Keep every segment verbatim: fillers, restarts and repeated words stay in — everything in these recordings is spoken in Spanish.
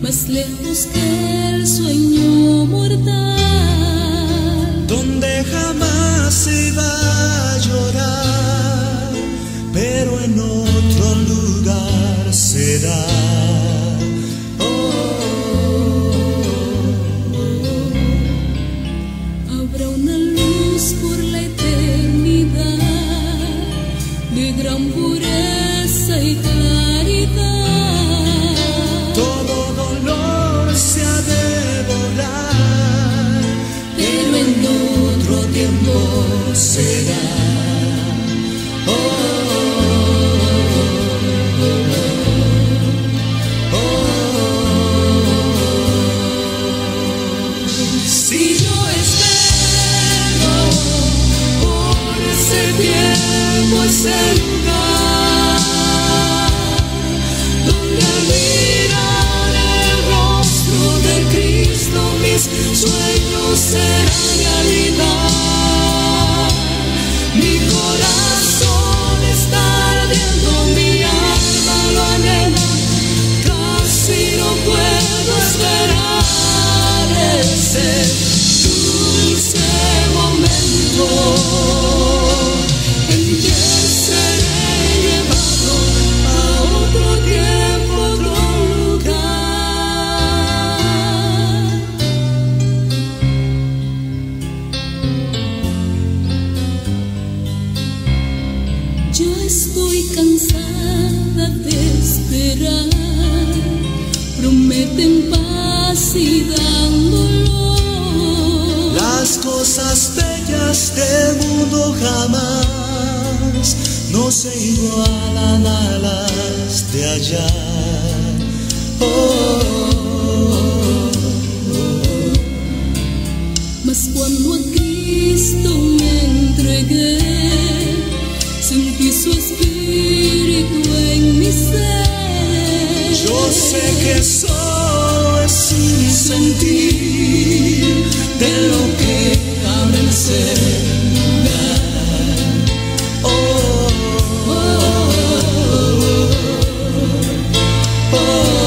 más lejos que el sueño mortal, donde jamás se va a llorar, pero en otro lugar será. Oh, oh, oh. Habrá una luz por la eternidad, de gran pureza y claridad. Todo dolor se ha de borrar, pero en otro tiempo será. Oh, oh, oh, oh. Si yo espero por ese tiempo, ese lugar, donde al mirar el rostro de Cristo mis sueños serán realidad. Mi corazón está ardiendo, mi alma lo anhela, casi no puedo esperar ese dulce momento en que seré llevado a otro tiempo, otro lugar. Yo estoy cansada de esperar, prometen paz y dan dolor. Las cosas bellas del mundo jamás no se igualan a las de allá. Oh, oh, oh, oh. Mas cuando a Cristo me entregué, sentí su espíritu en mi ser. Yo sé que solo es un sentir de lo que abre el ser lugar. Oh, oh, oh, oh,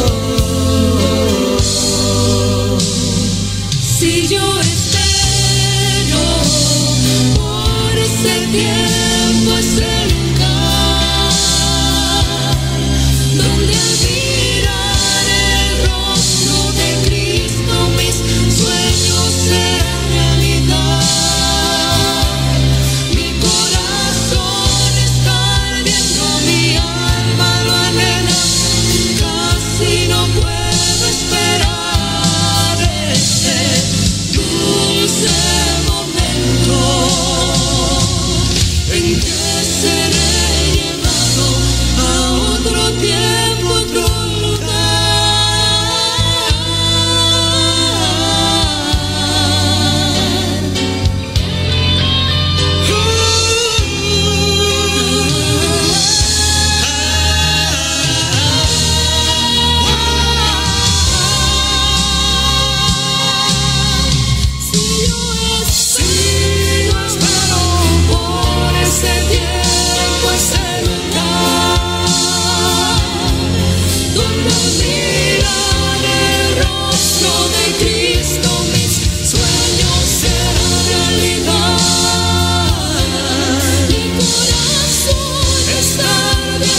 oh. Si yo espero por ese tiempo, ese lugar, donde al mirar el rostro de Cristo mis sueños serán realidad. Mi corazón está ardiendo, mi alma lo anhela, casi no puedo esperar ese dulce momento en que seré llevado a otro tiempo, otro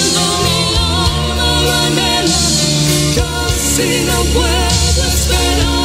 si no puedo esperar.